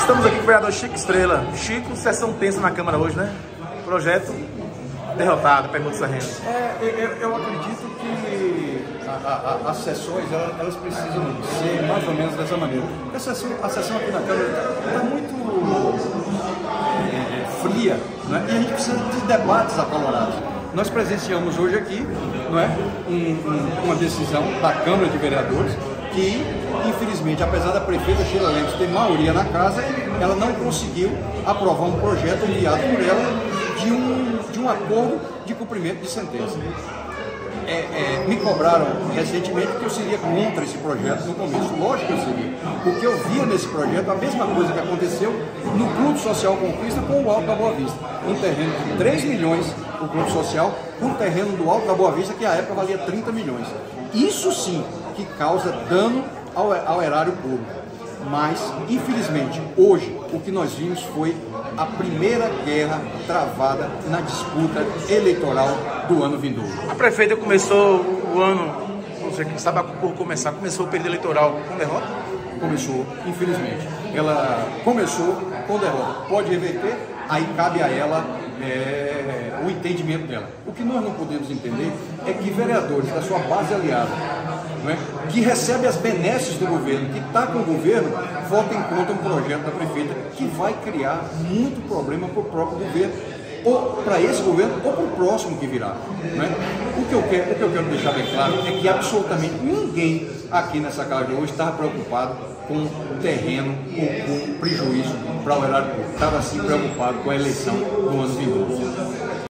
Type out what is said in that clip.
Estamos aqui com o vereador Chico Estrela. Chico, sessão tensa na Câmara hoje, né? Projeto derrotado, pergunta Serreno. Eu acredito que as sessões elas precisam ser mais ou menos dessa maneira. A sessão aqui na Câmara está muito fria, né? E a gente precisa de debates acalorados. Nós presenciamos hoje aqui, não é, uma decisão da Câmara de Vereadores que, infelizmente, apesar da prefeita Sheila Lemos ter maioria na casa, ela não conseguiu aprovar um projeto enviado por ela de um acordo de cumprimento de sentença. Me cobraram recentemente que eu seria contra esse projeto no começo. Lógico que eu seria, porque eu via nesse projeto a mesma coisa que aconteceu no Clube Social Conquista com o Alto da Boa Vista. Um terreno de 3 milhões, o Clube Social, um terreno do Alto da Boa Vista que à época valia 30 milhões. Isso sim que causa dano ao erário público. Mas, infelizmente, hoje o que nós vimos foi a primeira guerra travada na disputa eleitoral do ano vindouro. A prefeita começou o ano, não sei quem estava por começar, começou o período eleitoral com derrota? Começou, infelizmente. Ela começou com derrota. Pode reverter, aí cabe a ela o entendimento dela. O que nós não podemos entender é que vereadores da sua base aliada, não é, que recebe as benesses do governo, que está com o governo, votem contra um projeto da prefeita que vai criar muito problema para o próprio governo, ou para esse governo, ou para o próximo que virá. Não é? O que eu quero deixar bem claro é que absolutamente ninguém aqui nessa casa de hoje estava preocupado com o terreno ou com prejuízo para o erário público. Estava sim preocupado com a eleição do ano vindouro.